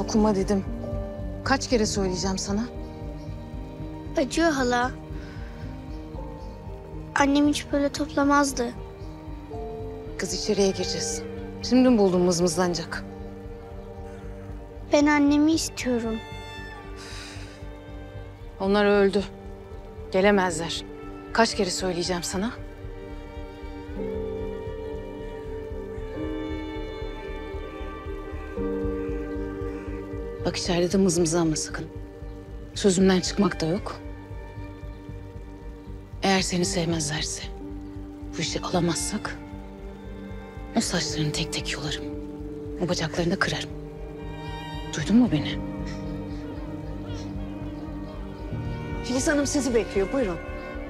dokunma dedim. Kaç kere söyleyeceğim sana? Acıyor hala. Annem hiç böyle toplamazdı. Kız içeriye gireceğiz. Şimdi mi buldun mızmızlanacak? Ben annemi istiyorum. Onlar öldü. Gelemezler. Kaç kere söyleyeceğim sana? Bak içeride de mızmızlanma sakın. Sözümden çıkmak da yok. Eğer seni sevmezlerse, bu işi alamazsak... o saçlarını tek tek yolarım. O bacaklarını da kırarım. Duydun mu beni? Filiz Hanım sizi bekliyor. Buyurun.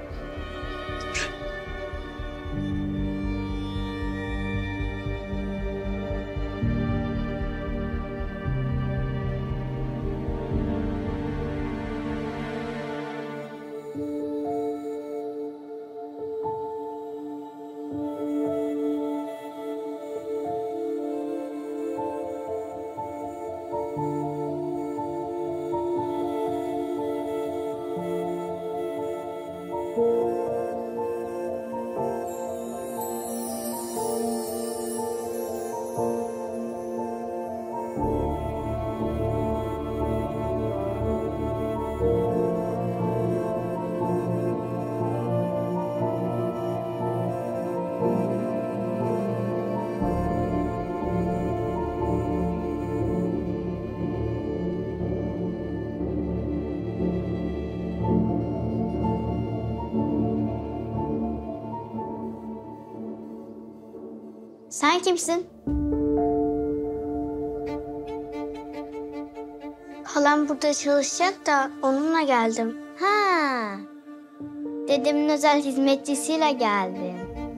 Sen kimsin? Halam burada çalışacak da onunla geldim. Ha. Dedemin özel hizmetçisiyle geldin.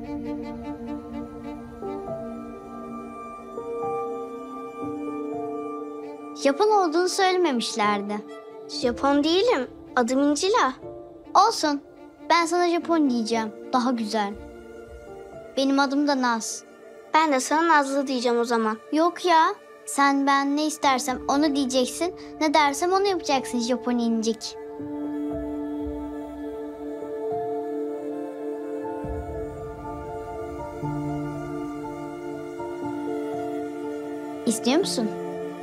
Japon olduğunu söylememişlerdi. Japon değilim. Adım İncila. Olsun. Ben sana Japon diyeceğim. Daha güzel. Benim adım da Naz. Ben de sana Nazlı diyeceğim o zaman. Yok ya. Sen ben ne istersem onu diyeceksin. Ne dersem onu yapacaksın Japon incik. İstiyor musun?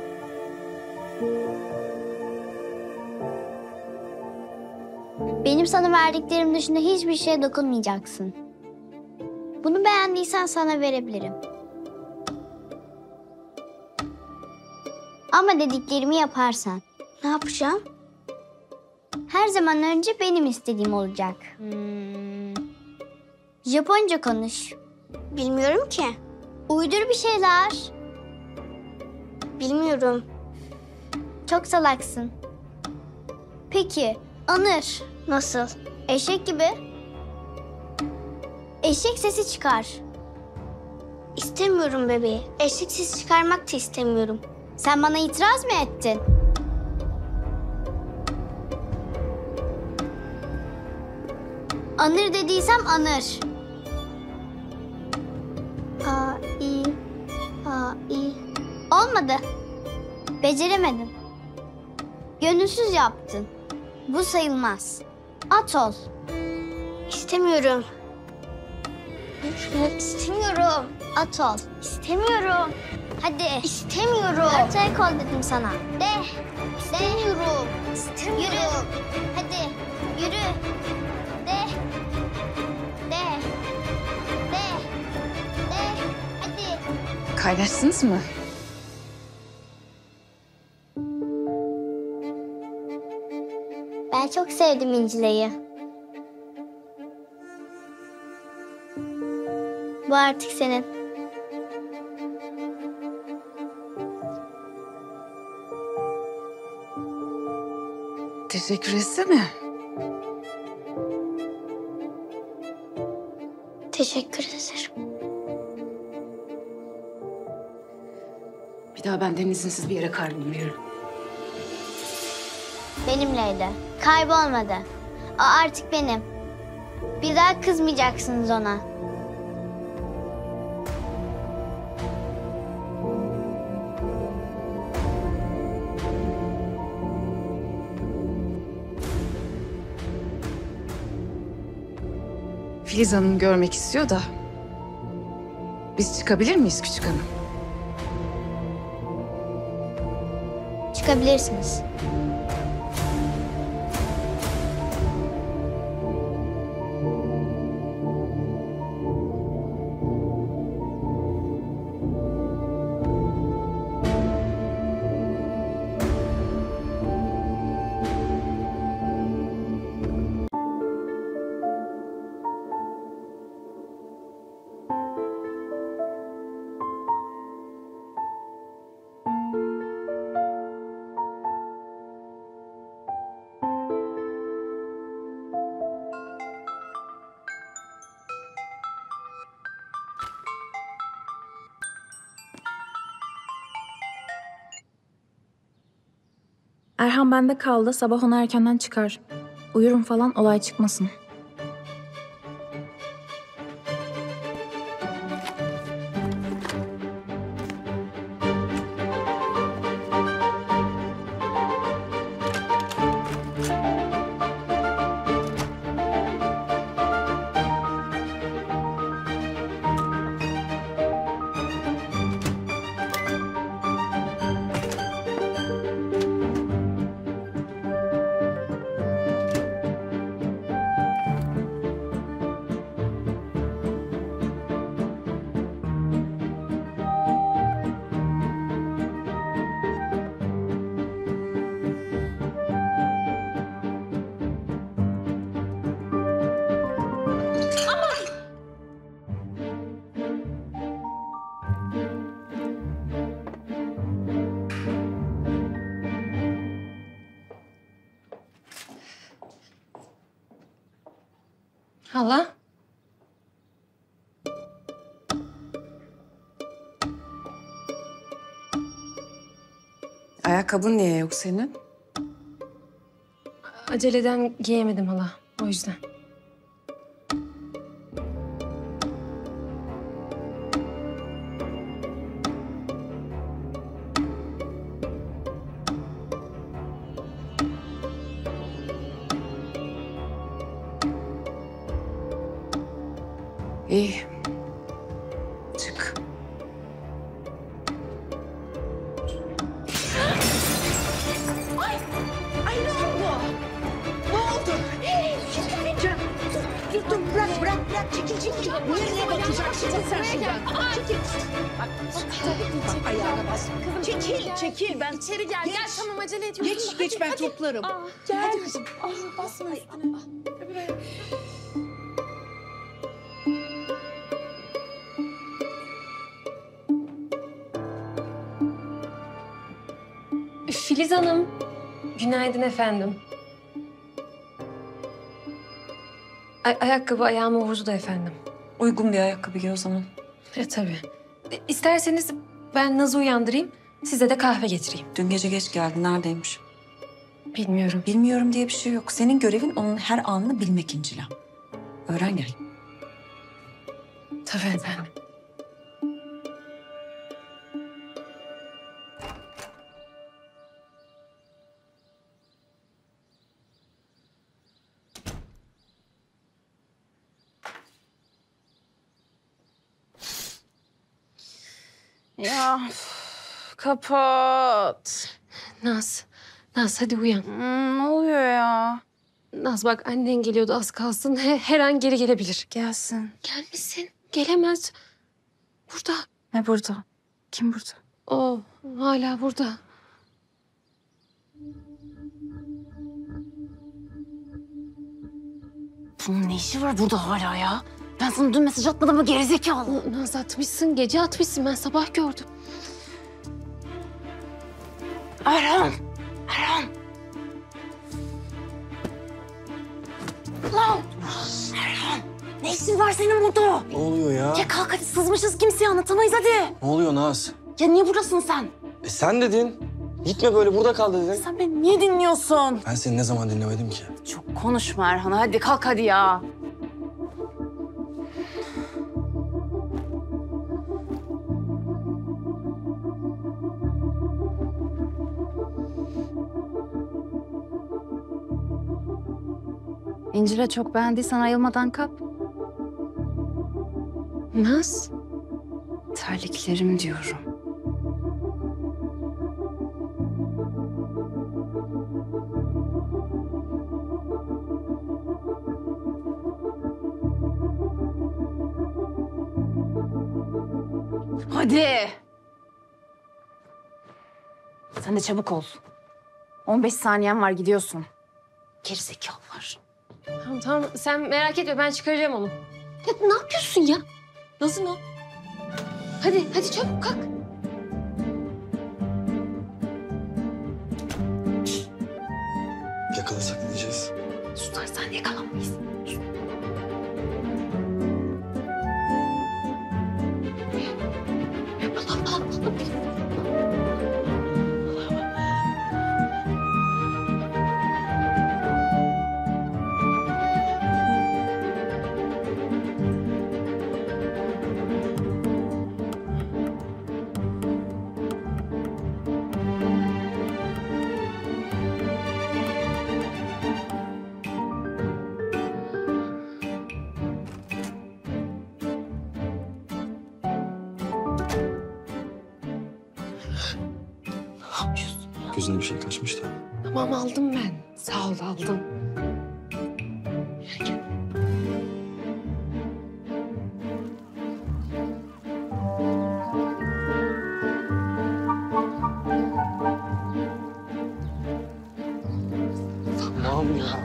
Benim sana verdiklerim dışında hiçbir şeye dokunmayacaksın. Bunu beğendiysen sana verebilirim. Ama dediklerimi yaparsan. Ne yapacağım? Her zaman önce benim istediğim olacak. Japonca konuş. Bilmiyorum ki. Uydur bir şeyler. Bilmiyorum. Çok salaksın. Peki, anır. Nasıl? Eşek gibi. Eşek sesi çıkar. İstemiyorum bebeği. Eşek sesi çıkarmak da istemiyorum. Sen bana itiraz mı ettin? Anır dediysem anır. A-i. Olmadı. Beceremedin. Gönülsüz yaptın. Bu sayılmaz. At ol. İstemiyorum. İstemiyorum. At ol. İstemiyorum. Hadi. İstemiyorum. Ortaya kol dedim sana. De. İstemiyorum. Yürü. Hadi. Yürü. De. De. De. De. Hadi. Kaynaştınız mı? Ben çok sevdim İncile'yi. Bu artık senin. Teşekkür etsene. Teşekkür ederim. Bir daha benden izinsiz bir yere kaybolmuyorum. Benimleydi. Kaybolmadı. O artık benim. Bir daha kızmayacaksınız ona. Filiz Hanım görmek istiyor da... Biz çıkabilir miyiz küçük hanım? Çıkabilirsiniz. Erhan bende kaldı. Sabah ona erkenden çıkar. Uyurum falan, olay çıkmasın. Hala? Ayakkabın niye yok senin? Aceleden giyemedim hala. O yüzden. İyi. Çık. Dur bırak. Çekil. Nereye bakacaksın sen şuradan? Çekil. Bak ayağına bas. Çekil. Ben İçeri gel. Gel tamam acele ediyorsun. geç ben toplarım. Gel. Hadi kızım. Basma üstüne. Filiz Hanım. Günaydın efendim. Ayakkabı ayağıma vurdu da efendim. Uygun bir ayakkabı giy o zaman. Tabii. İsterseniz ben Naz'ı uyandırayım. Size de kahve getireyim. Dün gece geç geldi. Neredeymiş? Bilmiyorum. Bilmiyorum diye bir şey yok. Senin görevin onun her anını bilmek İncila. Öğren gel. Tabii efendim. Ya kapat. Naz hadi uyan. Ne oluyor ya? Naz bak annen geliyordu az kalsın. Her an geri gelebilir. Gelsin. Gelmesin. Gelemez. Burada. Ne burada? Kim burada? O hala burada. Bunun ne işi var burada hala ya? Ben sana dün mesaj atmadım mı gerizekalı? Naz atmışsın, gece atmışsın. Ben sabah gördüm. Erhan! Lan! Erhan! Ne işin var senin burada? Ne oluyor ya? Ya kalk hadi sızmışız kimseye anlatamayız hadi. Ne oluyor Naz? Ya niye buradasın sen? Sen dedin. Gitme böyle burada kal dedin. Sen beni niye dinliyorsun? Ben seni ne zaman dinlemedim ki? Çok konuşma Erhan hadi kalk hadi ya. İncil'e çok beğendiysen ayılmadan kap. Naz. Terliklerim diyorum. Hadi. Sen de çabuk ol. 15 saniyen var, gidiyorsun. Gerizekalılar. Tamam tamam sen merak etme ben çıkaracağım onu. Ya ne yapıyorsun ya? Nasıl o? Hadi çabuk kalk. Yakalasak ne diyeceğiz? Susarsan yakalanmayız. Gözüne bir şey kaçmış da. Tamam aldım ben. Sağ ol aldım. Tamam ya.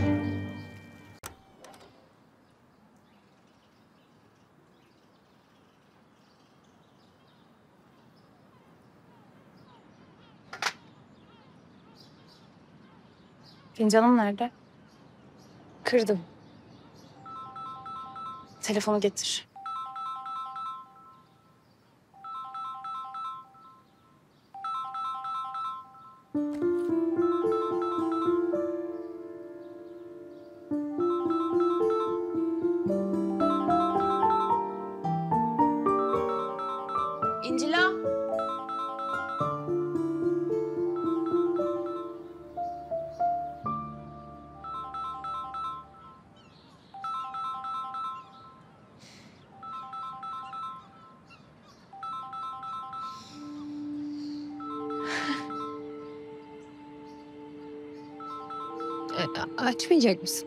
Fincanım nerede? Kırdım. Telefonu getir. İncila. Açmayacak mısın?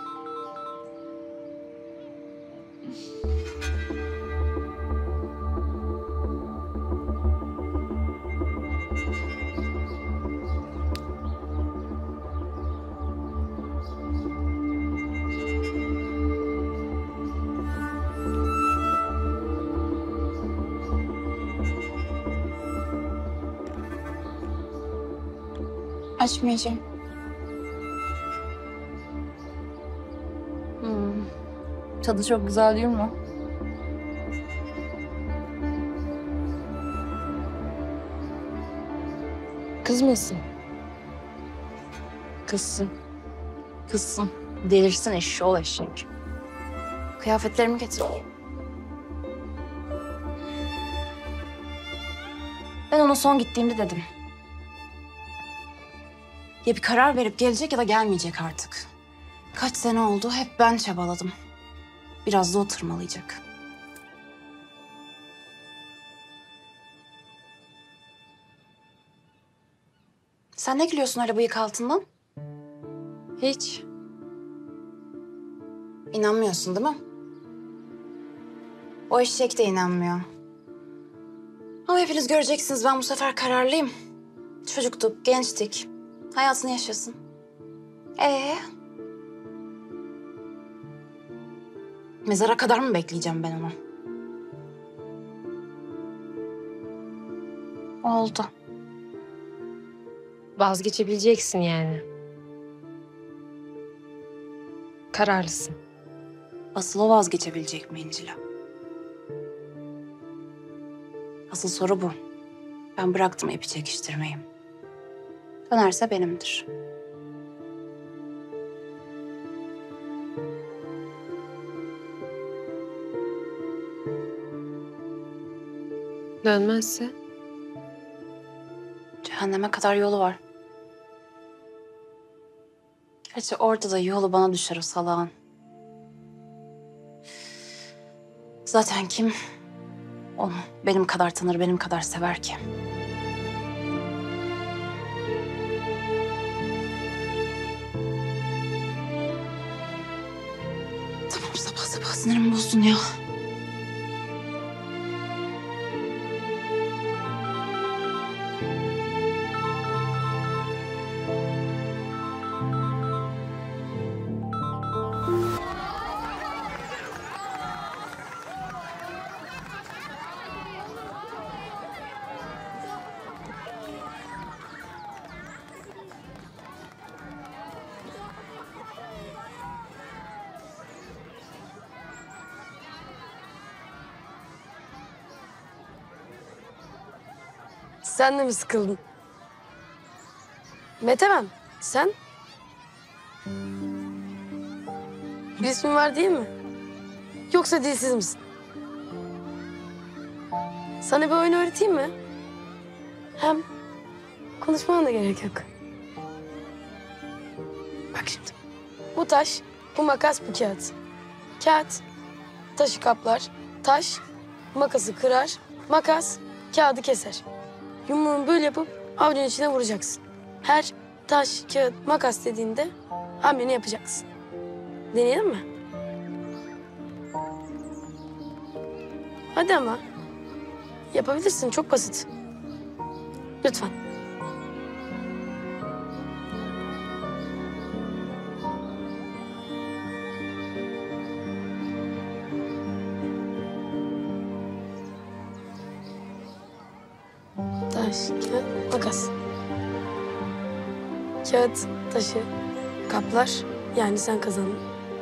Açmayacağım. Tadı çok güzel değil mi? Kızmasın. Kızsın. Kızsın. Delirsin eşşoğlu eşek. Kıyafetlerimi getir. Ben ona son gittiğimde dedim. Ya bir karar verip gelecek ya da gelmeyecek artık. Kaç sene oldu hep ben çabaladım. Biraz da o tırmalayacak. Sen ne gülüyorsun öyle bıyık altından? Hiç. İnanmıyorsun değil mi? O eşek de inanmıyor. Ama hepiniz göreceksiniz ben bu sefer kararlıyım. Çocuktuk, gençtik. Hayatını yaşasın. Mezara kadar mı bekleyeceğim ben onu? Oldu. Vazgeçebileceksin yani. Kararlısın. Asıl o vazgeçebilecek mi İncila? Asıl soru bu. Ben bıraktım ipi çekiştirmeyi. Dönerse benimdir. Dönmezse? Cehenneme kadar yolu var. Gerçi orada da yolu bana düşer o salağın. Zaten kim onu benim kadar tanır, benim kadar sever ki? Tamam, sabah sabah sinirimi bozdun ya. Sen de mi sıkıldın? Mete ben. Sen? Bir ismin var değil mi? Yoksa dilsiz misin? Sana bir oyun öğreteyim mi? Hem konuşmana da gerek yok. Bak şimdi. Bu taş, bu makas, bu kağıt. Kağıt taşı kaplar. Taş makası kırar. Makas kağıdı keser. Yumruğunu böyle yapıp avucun içine vuracaksın. Her taş, kağıt, makas dediğinde hamleni yapacaksın. Deneyelim mi? Hadi ama. Yapabilirsin, çok basit. Lütfen. Taş, kağıt, makas. Kağıt, taşı, kaplar. Yani sen kazandın.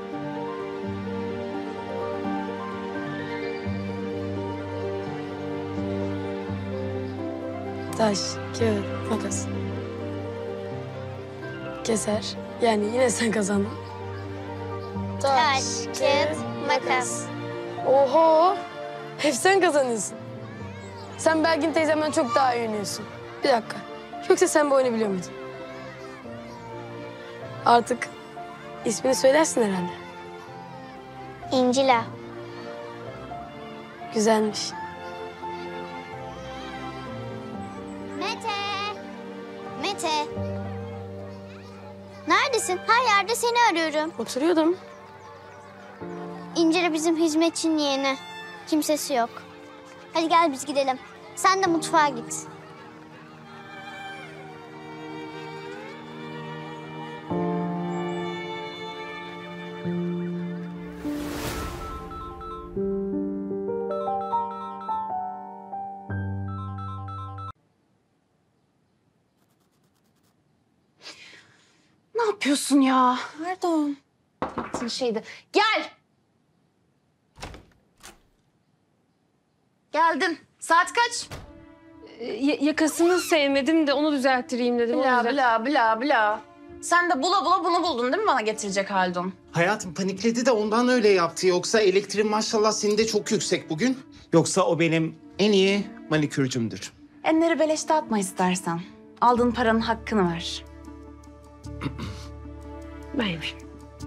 Taş, kağıt, makas. Keser. Yani yine sen kazandın. Taş, kağıt, makas. Oho! Hep sen kazanıyorsun. Sen Belgin teyzemden çok daha iyi oynuyorsun. Bir dakika. Yoksa sen bu oyunu biliyor muydun? Artık ismini söylersin herhalde. İncila. Güzelmiş. Mete! Mete! Neredesin? Her yerde seni arıyorum. Oturuyordum. İncila bizim hizmetçinin yeğeni. Kimsesi yok. Hadi gel biz gidelim. Sen de mutfağa git. Ne yapıyorsun ya? Pardon. Yaptığın şeydi. Gel! Geldin. Saat kaç? Yakasını sevmedim de onu düzelttireyim dedim. Bla bla bla bla. Sen de bula bula bunu buldun değil mi bana getirecek Haldun? Hayatım panikledi de ondan öyle yaptı. Yoksa elektriğin maşallah senin de çok yüksek bugün. Yoksa o benim en iyi manikürcümdür. Enleri beleşte atma istersen. Aldığın paranın hakkını ver. Ben yapayım.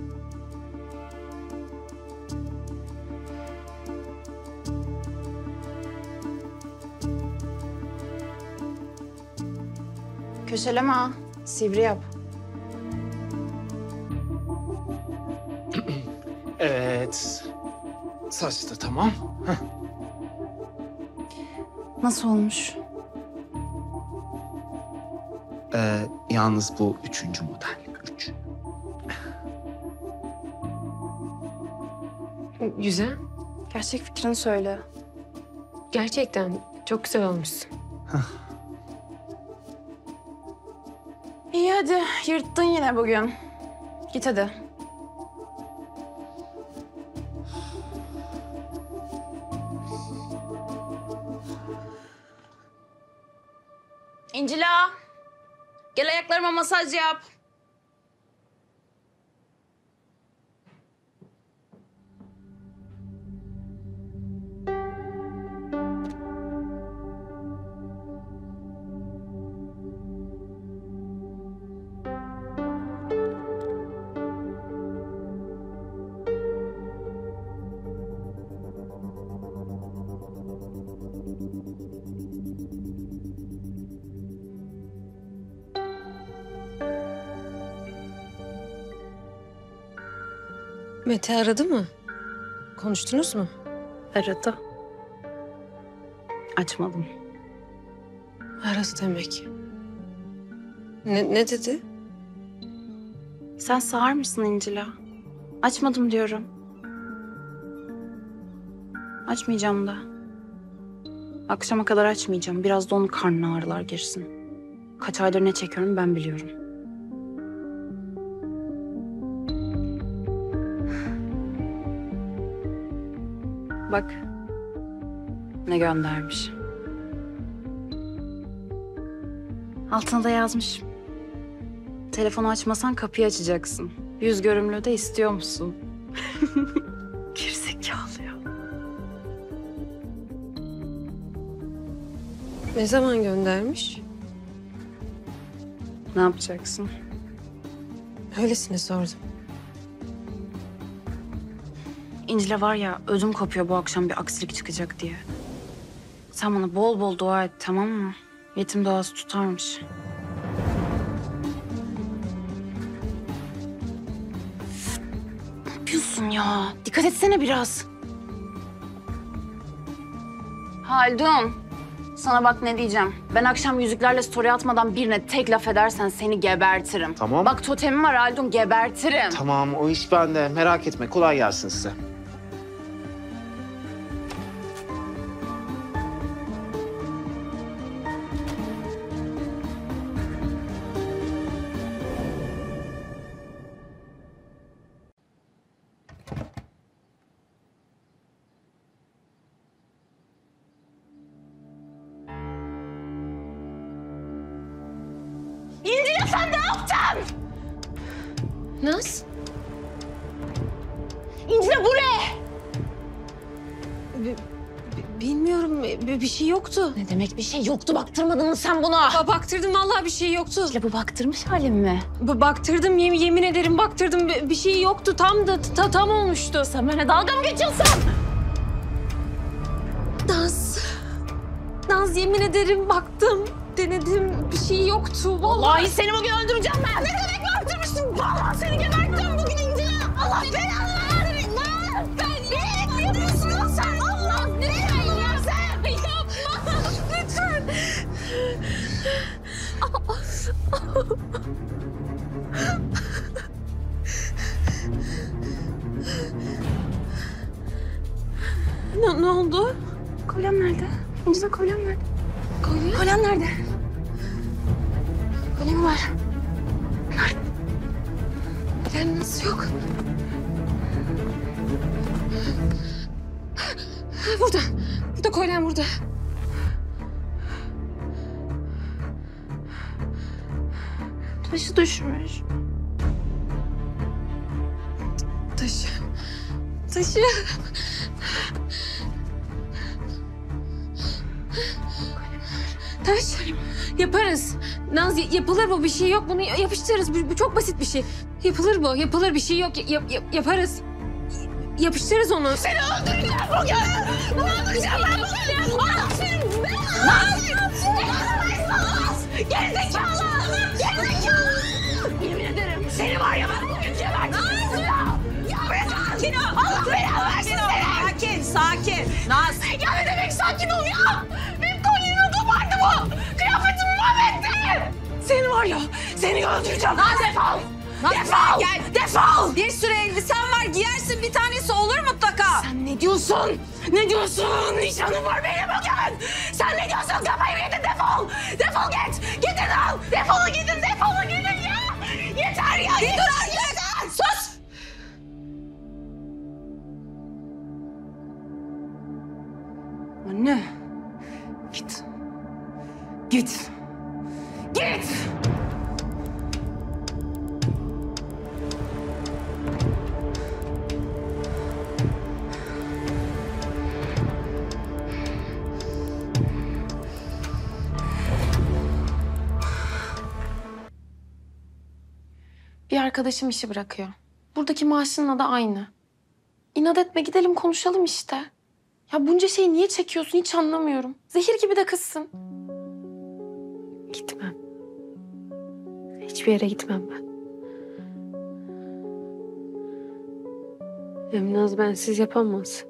Köşeleme ha. Sivri yap. Evet. Saç da tamam. Heh. Nasıl olmuş? Yalnız bu 3. model. 3. Güzel. Gerçek fikrini söyle. Gerçekten çok güzel olmuşsun. İyi hadi. Yırttın yine bugün. Git hadi. İncila. Gel ayaklarıma masaj yap. Mete aradı mı? Konuştunuz mu? Aradı. Açmadım. Aradı demek. Ne dedi? Sen sağır mısın İncil'a? Açmadım diyorum. Açmayacağım da. Akşama kadar açmayacağım. Biraz da onun karnına ağrılar girsin. Kaç aydır ne çekiyorum ben biliyorum. Bak. Ne göndermiş. Altına da yazmış. Telefonu açmasan kapıyı açacaksın. Yüz görümlü de istiyor musun? Gerizekalı ya. Ne zaman göndermiş? Ne yapacaksın? Öylesine sordum. İncil'e var ya ödüm kopuyor bu akşam bir aksilik çıkacak diye. Sen bana bol bol dua et tamam mı? Yetim doğası tutarmış. Ne yapıyorsun ya? Dikkat etsene biraz. Haldun. Sana bak ne diyeceğim. Ben akşam yüzüklerle story atmadan birine tek laf edersen seni gebertirim. Tamam. Bak totemim var Haldun gebertirim. Tamam, o iş bende. Merak etme, kolay gelsin size. Naz? İncil'e bu ne? Bilmiyorum. Bir şey yoktu. Ne demek bir şey yoktu baktırmadın mı sen buna? Baktırdım vallahi bir şey yoktu. İncil'e bu baktırmış halim mi? Baktırdım yemin ederim baktırdım. Bir şey yoktu. Tam da tam olmuştu. Sen benimle dalga mı geçiyorsun? Naz yemin ederim baktım. Denedim. Bir şey yoktu. Vallahi seni bugün öldüreceğim ben. Ne demek baktırmıştım? Vallahi seni geberteceğim bugün İncil'e. Allah belanı versin. Ne yapıyorsun lan sen? Allah ne yapıyorsun sen? Yapma. Lütfen. Ne oldu? Kolyem nerede? İncil'e kolyem nerede? Kolye? Kolyem nerede? Kolyem var. Ben nasıl yok? Burada. Burada kolyem burada. Taşı düşmüş. Taşı. Taş. Yaparız. Naz yapılır bu bir şey yok. Bunu yapıştırırız. Bu çok basit bir şey. Yapılır bu. Yapılır bir şey yok. Yaparız. Yapıştırırız onu. Seni öldüreceğim bugün. Öldüreceğim ben bugün. Allah senin belanı. Naz. Gerizekalı. Gerizekalı. Yemin ederim seni var ya ben bugün geberteceğim. Ya sakin ol. Allah belanı versin seni. Sakin. Naz. Ya ne demek sakin ol ya? Benim kolyemi kopardı bu. Kıyafetimi mahvetti. Seni var ya seni öldüreceğim. Defol. Defol. Gel. Defol. Bir sürü elbisen var. Giyersin bir tanesi olur mutlaka. Sen ne diyorsun? Ne diyorsun? Nişanım var benim bugün. Sen ne diyorsun? Kafayı mı yedin? Defol. Defol git. Gidin al. Defolun gidin. Defolun gidin ya. Yeter ya. Yeter. Sus. Anne. Git. Git. Git. Bir arkadaşım işi bırakıyor. Buradaki maaşınla da aynı. İnat etme gidelim konuşalım işte. Ya bunca şeyi niye çekiyorsun hiç anlamıyorum. Zehir gibi de kızsın. Gitmem. Hiçbir yere gitmem ben. Hem Naz bensiz yapamaz.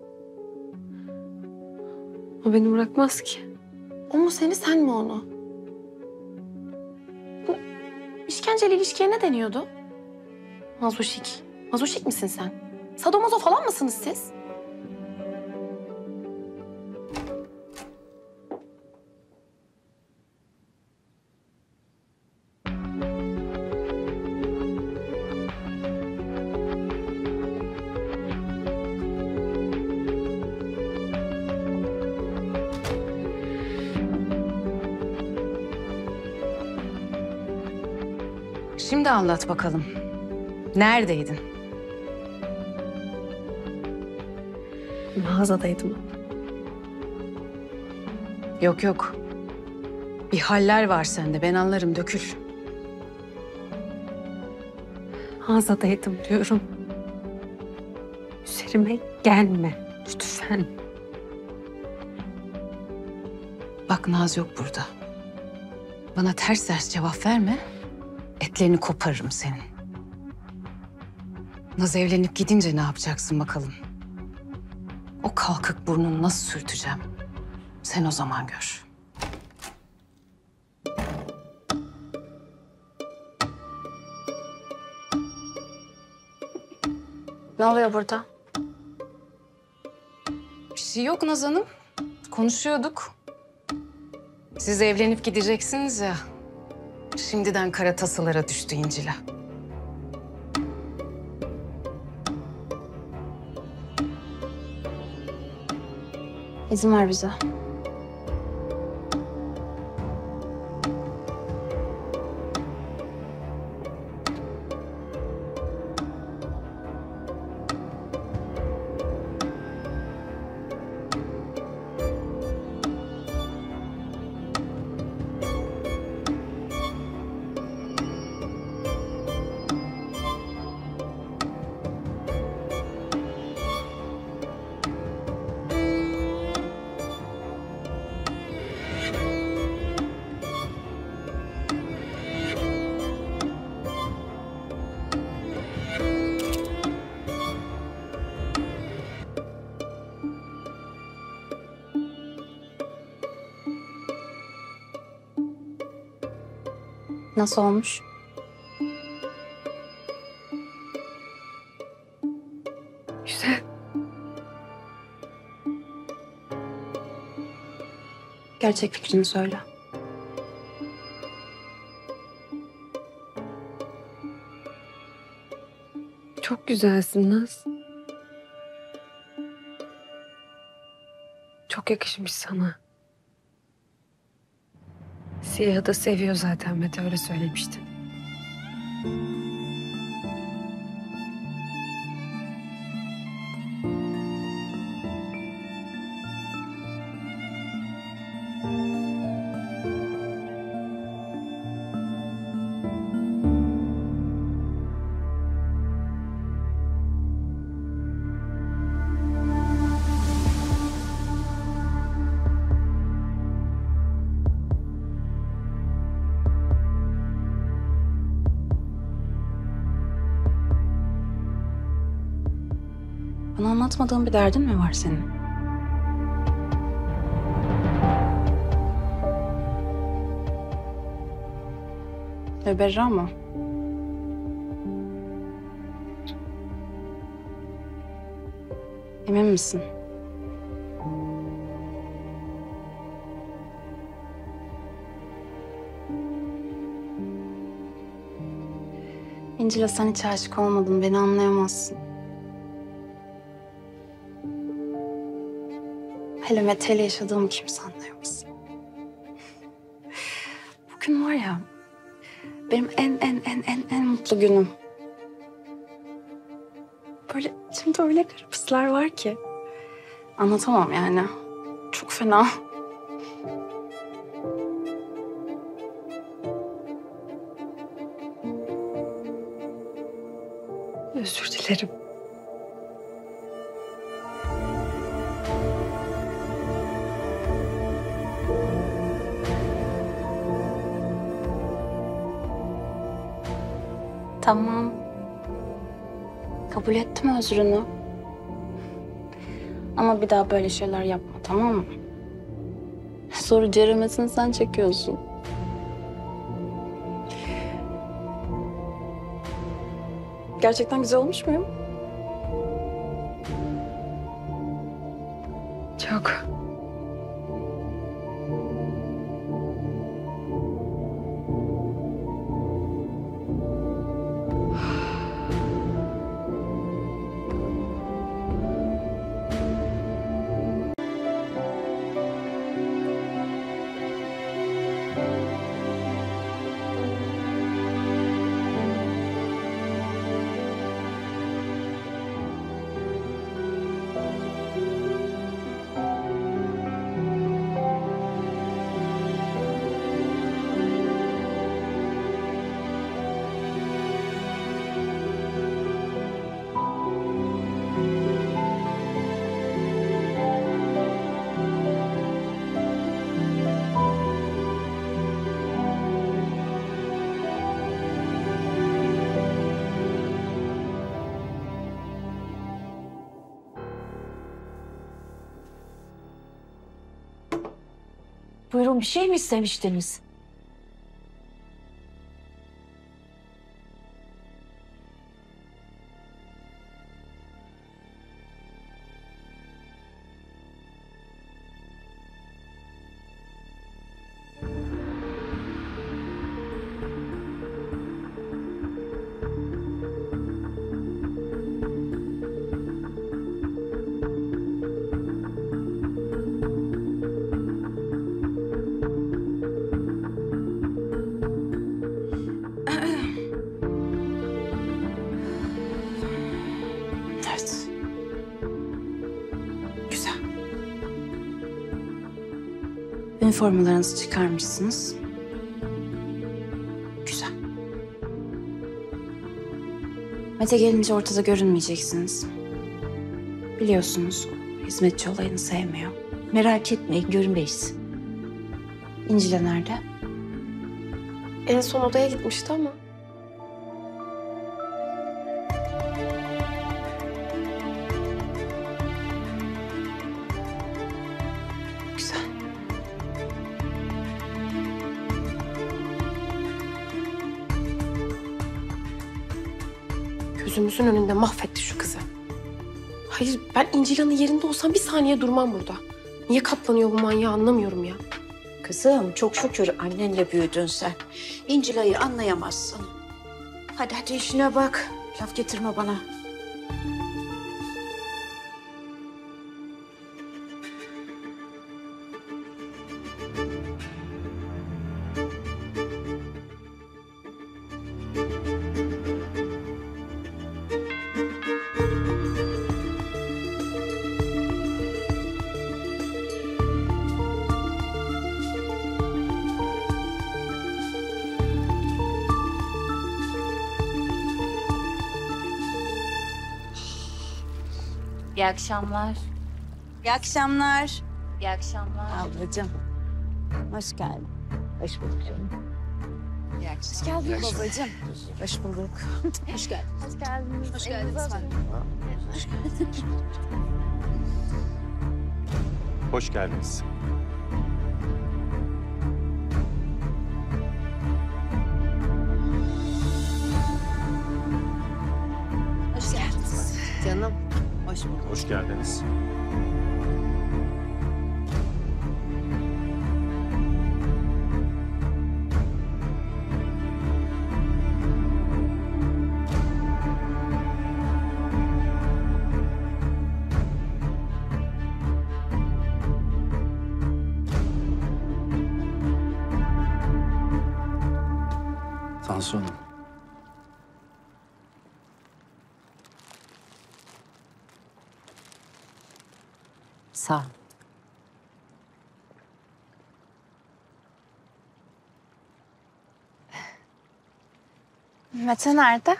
O beni bırakmaz ki. O mu seni, sen mi onu? Bu işkenceli ilişkiye ne deniyordu? Mazoşik. Mazoşik misin sen? Sadomazo falan mısınız siz? Şimdi anlat bakalım. Neredeydin? Mağazadaydım. Yok yok. Bir haller var sende. Ben anlarım, dökül. Mağazadaydım diyorum. Üzerime gelme lütfen. Bak Naz yok burada. Bana ters ters cevap verme. Etlerini koparırım senin. Naz evlenip gidince ne yapacaksın bakalım? O kalkık burnunu nasıl sürteceğim? Sen o zaman gör. Ne oluyor burada? Bir şey yok Naz Hanım. Konuşuyorduk. Siz evlenip gideceksiniz ya. Şimdiden kara tasalara düştü İncil'e. İzin ver bize. Nasıl olmuş? Güzel. Gerçek fikrini söyle. Çok güzelsin Naz. Çok yakışmış sana. Siyahı da seviyor zaten, Mete öyle söylemişti. Bana anlatmadığın bir derdin mi var senin? Ve Berra mı? Emin misin? İncil'e sen hiç aşık olmadın, beni anlayamazsın. Hele Mete'yle yaşadığımı kimse anlayamaz. Bugün var ya, benim en mutlu günüm. Böyle içimde öyle garip hisler var ki. Anlatamam yani. Çok fena. Özür dilerim. Tamam. Kabul ettim özrünü. Ama bir daha böyle şeyler yapma, tamam mı? Sonra ceremesini sen çekiyorsun. Gerçekten güzel olmuş muyum? Çok. Buyurun, bir şey mi istemiştiniz? Evet. Güzel. Üniformalarınızı çıkarmışsınız. Güzel. Mete gelince ortada görünmeyeceksiniz. Biliyorsunuz hizmetçi olayını sevmiyor. Merak etmeyin, görünmeyiz. İncil'e nerede? En son odaya gitmişti ama. Güzel. Gözümüzün önünde mahvetti şu kızı. Hayır, ben İncil'in yerinde olsam bir saniye durmam burada. Niye katlanıyor bu manyağı anlamıyorum ya. Kızım, çok şükür annenle büyüdün sen. İncila'yı anlayamazsın. Hadi hadi işine bak. Laf getirme bana. İyi akşamlar. İyi akşamlar. İyi akşamlar. Ablacığım, hoş geldin. Hoş bulduk canım. Hoş geldin babacığım. Hoş bulduk. Hoş geldin. Hoş geldiniz. Hoş geldiniz. Hoş geldiniz. Hoş geldiniz. Canım, hoş bulduk. Hoş geldiniz. Tansu Hanım. Sağ ol. Mete nerede?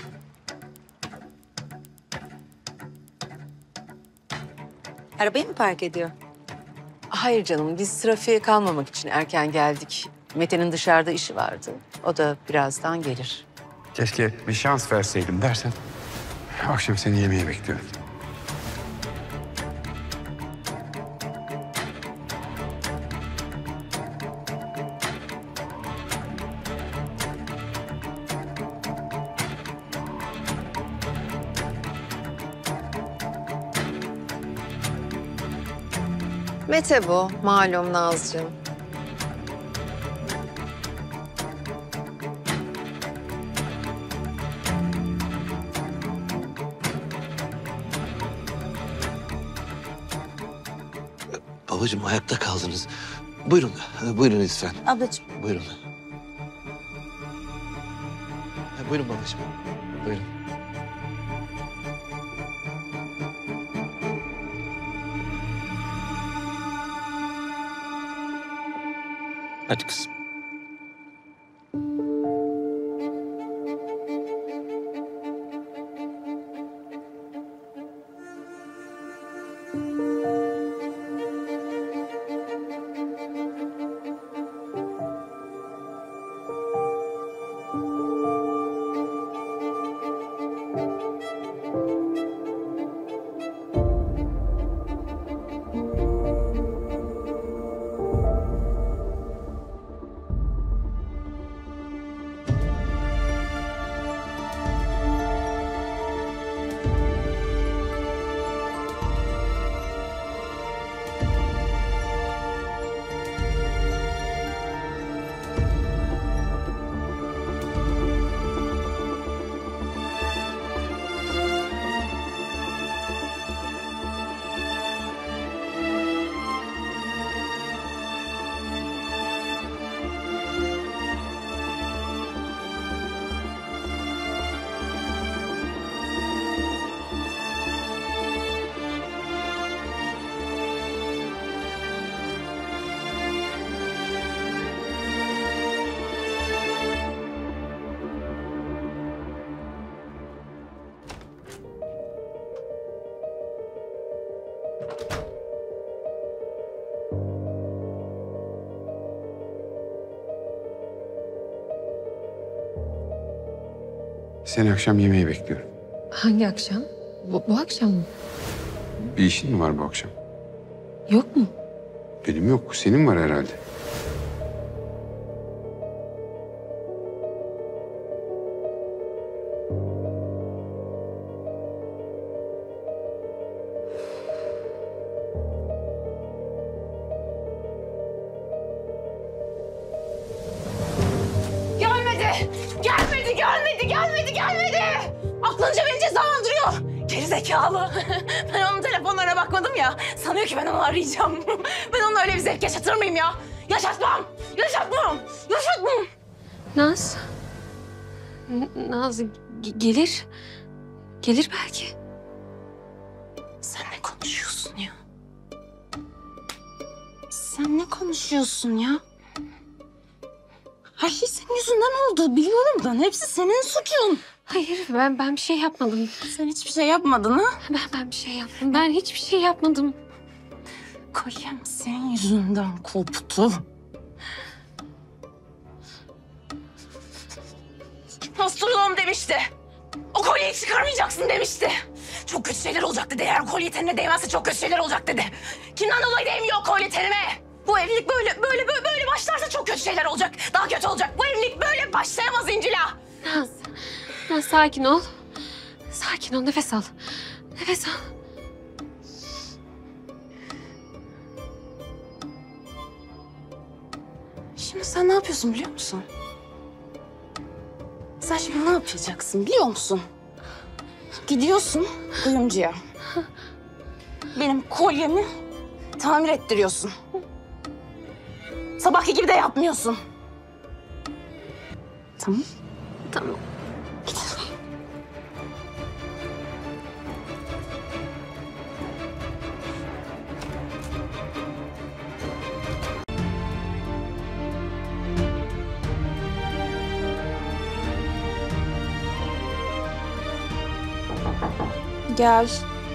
Arabayı mı park ediyor? Hayır canım, biz trafiğe kalmamak için erken geldik. Mete'nin dışarıda işi vardı. O da birazdan gelir. Keşke bir şans verseydim dersen. Akşam seni yemeğe bekliyorum. Mete bu, malum Nazcığım. Babacığım ayakta kaldınız. Buyurun, buyurun lütfen. Ablacığım. Buyurun. Buyurun babacığım, buyurun. Hadi kızım. Seni akşam yemeğe bekliyorum. Hangi akşam? Bu akşam mı? Bir işin mi var bu akşam? Yok mu? Benim yok. Senin var herhalde. Gelmedi. Aklınca beni cezalandırıyor. Gerizekalı. Ben onun telefonlarına bakmadım ya. Sanıyor ki ben onu arayacağım. Ben onunla öyle bir zevk yaşatır mıyım ya? Yaşatmam. Naz. Naz gelir. Gelir belki. Sen ne konuşuyorsun ya? Sen ne konuşuyorsun ya? Her şey senin yüzünden oldu. Biliyorum ben. Hepsi senin suçun. Hayır ben bir şey yapmadım. Sen hiçbir şey yapmadın ha? Ben bir şey yapmadım. Ben hiçbir şey yapmadım. Kolyem senin yüzünden koptu. Astrologum demişti. O kolyeyi çıkarmayacaksın demişti. Çok kötü şeyler olacak dedi. Eğer kolye tenine değmezse çok kötü şeyler olacak dedi. Kimden dolayı değmiyor o kolye tenime? Bu evlilik böyle başlarsa çok kötü şeyler olacak. Daha kötü olacak. Bu evlilik böyle başlayamaz İncila. Naz sakin ol. Sakin ol, nefes al. Nefes al. Şimdi sen ne yapıyorsun biliyor musun? Sen şimdi ne yapacaksın biliyor musun? Gidiyorsun kuyumcuya. Benim kolyemi tamir ettiriyorsun. Sabahki gibi de yapmıyorsun. Tamam. Tamam. Gel.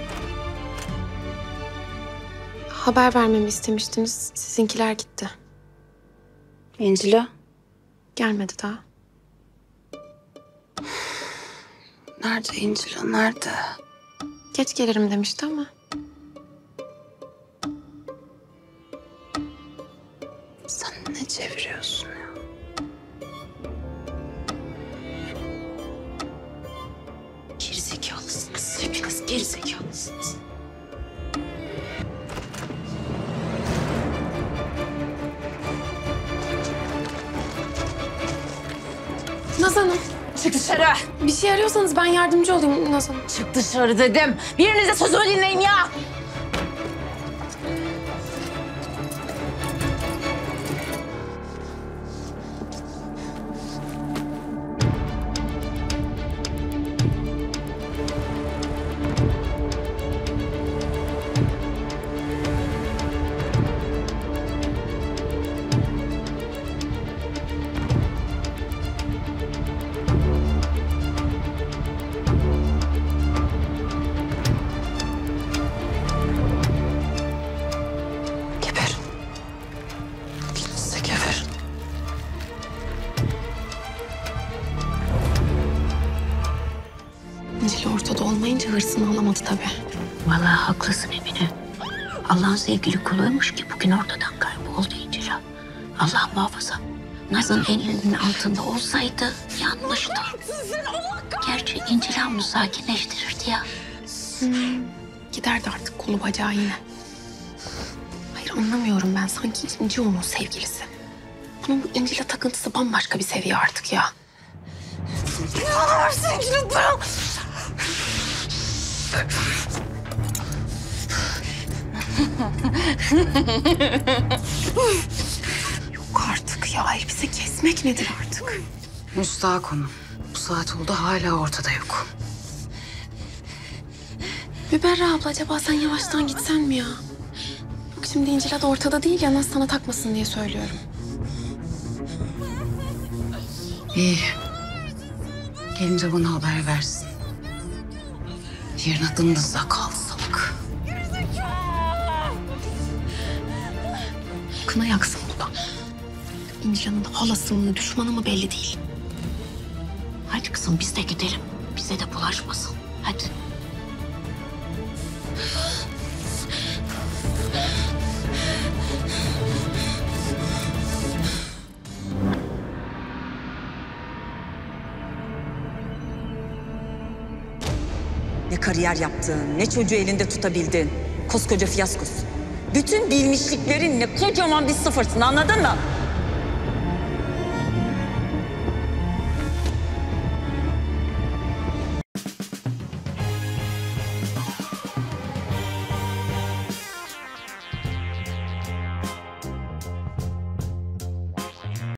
Haber vermemi istemiştiniz. Sizinkiler gitti. İncila. Gelmedi daha. Nerede İncila, nerede? Geç gelirim demişti ama. Sen ne çeviriyorsun ya? Gerizekalısınız. Hepiniz gerizekalısınız. Nazan Hanım. Çık dışarı. Bir şey arıyorsanız ben yardımcı olayım Nazan Hanım. Çık dışarı dedim. Birinize sözümü dinleyin ya. İncil ortada olmayınca hırsını alamadı tabii. Vallahi haklısın Emine. Allah'ın sevgili kuluymuş ki bugün ortadan kayboldu İncil'a. Allah muhafaza. Naz'ın elinin altında olsaydı yanmıştı. Gerçi İncil onu sakinleştirirdi ya. Giderdi artık kolu bacağı yine. Hayır anlamıyorum ben. Sanki İnci onun sevgilisi. Bunun bu İncil'e takıntısı bambaşka bir seviye artık ya. Bana versin lütfen. Yok artık ya. Elbise kesmek nedir artık? Müstahak onu. Bu saat oldu hala ortada yok. Müberra abla acaba sen yavaştan gitsen mi ya? Bak şimdi İncil'e de ortada değil ya. Nasıl sana takmasın diye söylüyorum. İyi. Gelince bana haber versin. Yarın adımızda kalsak. Kına yaksın burada. İncil'in halası mı, düşmanı mı belli değil. Hadi kızım biz de gidelim. Bize de bulaşmasın. Hadi. Ne kariyer yaptın, ne çocuğu elinde tutabildin. Koskoca fiyaskosun. Bütün bilmişliklerinle kocaman bir sıfırsın, anladın mı?